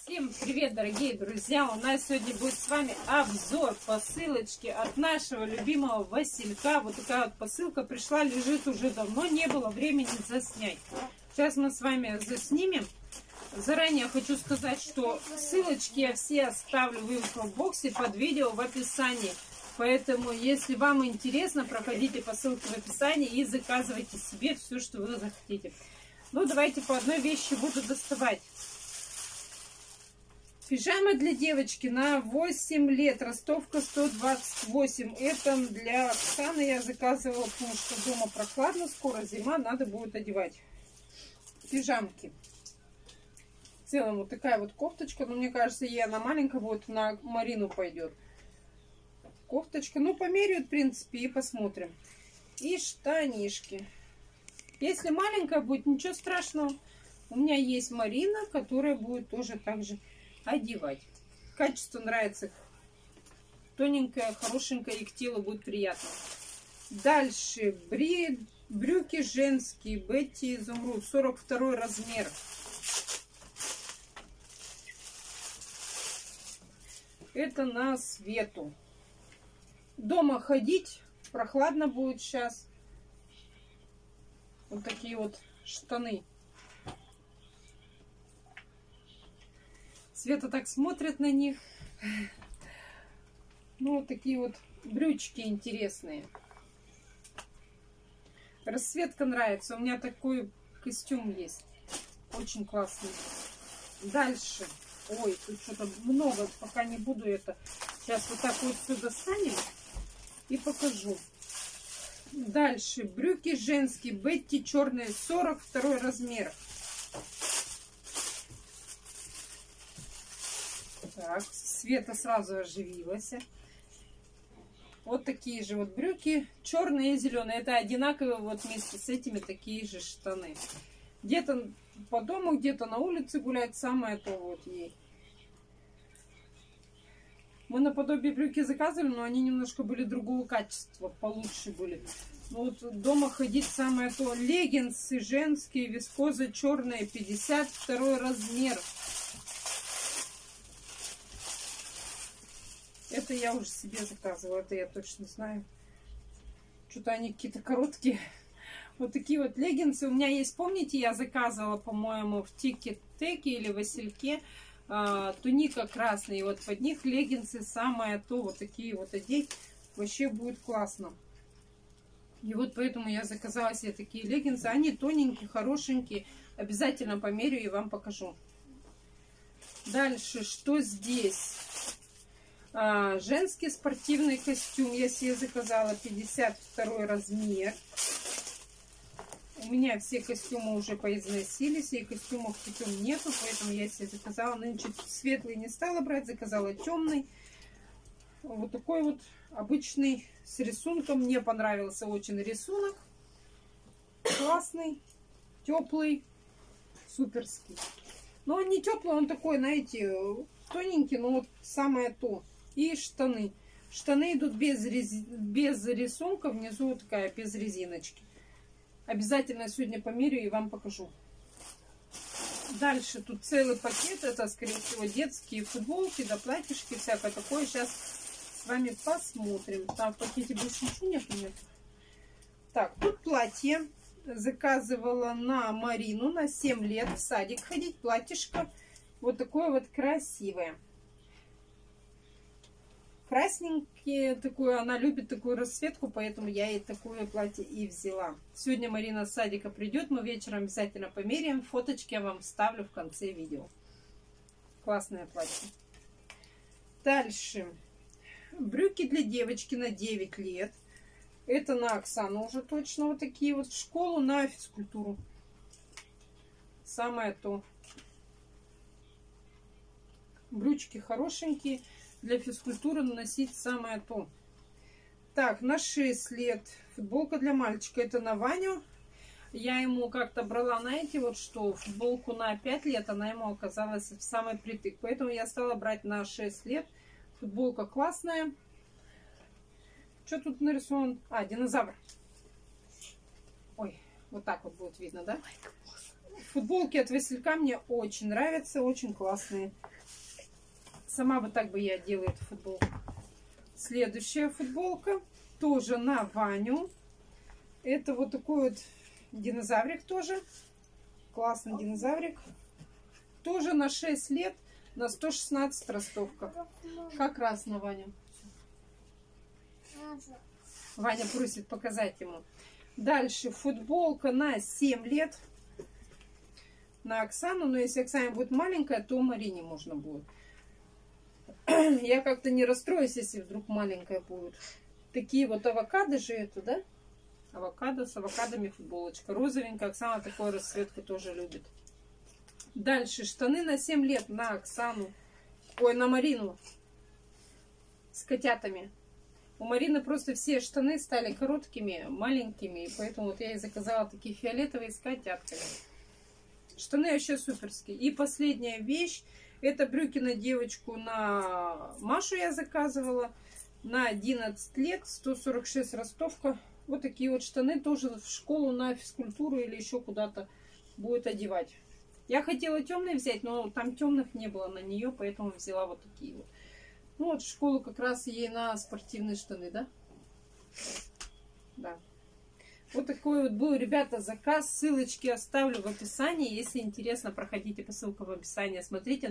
Всем привет, дорогие друзья! У нас сегодня будет с вами обзор посылочки от нашего любимого Василька. Вот такая вот посылка пришла, лежит уже давно, не было времени заснять. Сейчас мы с вами заснимем. Заранее хочу сказать, что ссылочки я все оставлю в инфобоксе под видео в описании. Поэтому, если вам интересно, проходите по ссылке в описании и заказывайте себе все, что вы захотите. Ну, давайте по одной вещи буду доставать. Пижама для девочки на 8 лет. Ростовка 128. Это для Оксаны я заказывала, потому что дома прохладно, скоро зима, надо будет одевать пижамки. В целом вот такая вот кофточка. Но мне кажется, ей она маленькая будет, на Марину пойдет. Кофточка. Ну, померяют, в принципе, и посмотрим. И штанишки. Если маленькая будет, ничего страшного. У меня есть Марина, которая будет тоже так же одевать. Качество нравится. Тоненькое, хорошенькое, и к телу будет приятно. Дальше. Брюки женские. Бетти Изумруд. 42 размер. Это на свету. Дома ходить. Прохладно будет сейчас. Вот такие вот штаны. Света так смотрит на них. Ну, вот такие вот брючки интересные. Расцветка нравится. У меня такой костюм есть. Очень классный. Дальше. Ой, тут что-то много. Пока не буду это. Сейчас вот так вот все достанем и покажу. Дальше. Брюки женские. Бетти черные. 42 размер. Так, Света сразу оживилась. Вот такие же вот брюки, черные и зеленые. Это одинаковые вот вместе с этими такие же штаны. Где-то по дому, где-то на улице гулять, самое то вот ей. Мы наподобие брюки заказывали, но они немножко были другого качества, получше были. Но вот дома ходить самое то. Леггинсы женские, вискоза черные, 52 размер. Это я уже себе заказывала, это я точно знаю. Что-то они какие-то короткие. Вот такие вот леггинсы. У меня есть, помните, я заказывала, по-моему, в Тик-Теке или Васильке туника красная. И вот под них леггинсы самое то. Вот такие вот одеть. Вообще будет классно. И вот поэтому я заказала себе такие леггинсы. Они тоненькие, хорошенькие. Обязательно померю и вам покажу. Дальше, что здесь? Женский спортивный костюм я себе заказала, 52 размер. У меня все костюмы уже поизносились, и костюмов потом нету, поэтому я себе заказала. Нынче светлый не стала брать, заказала темный. Вот такой вот обычный с рисунком. Мне понравился очень рисунок. Классный, теплый, суперский. Но он не теплый, он такой, знаете, тоненький, но вот самое то. И штаны. Штаны идут без рисунка. Внизу вот такая, без резиночки. Обязательно сегодня померю и вам покажу. Дальше тут целый пакет. Это, скорее всего, детские футболки, да платьишки, всякое такое. Сейчас с вами посмотрим. Там в пакете больше ничего нет. Так, тут платье. Заказывала на Марину на 7 лет в садик ходить. Платьишко вот такое вот красивое. Красненькие, такую, она любит такую расцветку, поэтому я ей такое платье и взяла. Сегодня Марина с садика придет, мы вечером обязательно померяем. Фоточки я вам вставлю в конце видео. Классное платье. Дальше. Брюки для девочки на 9 лет. Это на Оксану уже точно вот такие вот. В школу на физкультуру. Самое то. Брючки хорошенькие. Для физкультуры наносить самое то. Так, на 6 лет. Футболка для мальчика. Это на Ваню. Я ему как-то брала, знаете, вот что, футболку на 5 лет. Она ему оказалась в самый притык. Поэтому я стала брать на 6 лет. Футболка классная. Что тут нарисован? Динозавр. Ой, вот так вот будет видно, да? Футболки от Василька мне очень нравятся, очень классные. Сама бы так бы я одела эту футболку. Следующая футболка тоже на Ваню. Это вот такой вот динозаврик тоже. Классный динозаврик. Тоже на 6 лет, на 116 ростовка. Как раз на Ваню. Ваня просит показать ему. Дальше футболка на 7 лет. На Оксану. Но если Оксана будет маленькая, то Марине можно будет. Я как-то не расстроюсь, если вдруг маленькая будет. Такие вот авокадо же это, да? Авокадо с авокадами футболочка. Розовенькая. Оксана такую расцветку тоже любит. Дальше штаны на 7 лет на Оксану. Ой, на Марину. С котятами. У Марины просто все штаны стали короткими, маленькими. И поэтому вот я и заказала такие фиолетовые с котятками. Штаны вообще суперские. И последняя вещь. Это брюки на девочку, на Машу я заказывала. На 11 лет, 146 ростовка. Вот такие вот штаны тоже в школу на физкультуру или еще куда-то будет одевать. Я хотела темные взять, но там темных не было на нее, поэтому взяла вот такие вот. Ну вот в школу как раз ей на спортивные штаны, да? Да. Вот такой вот был, ребята, заказ. Ссылочки оставлю в описании. Если интересно, проходите по ссылкам в описании, смотрите.